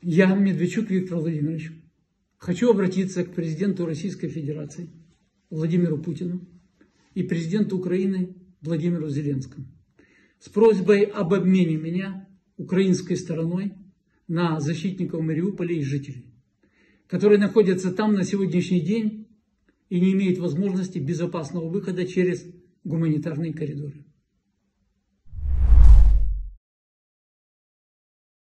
Я, Медведчук Виктор Владимирович, хочу обратиться к президенту Российской Федерации Владимиру Путину и президенту Украины Владимиру Зеленскому с просьбой об обмене меня украинской стороной на защитников Мариуполя и жителей, которые находятся там на сегодняшний день и не имеют возможности безопасного выхода через гуманитарные коридоры.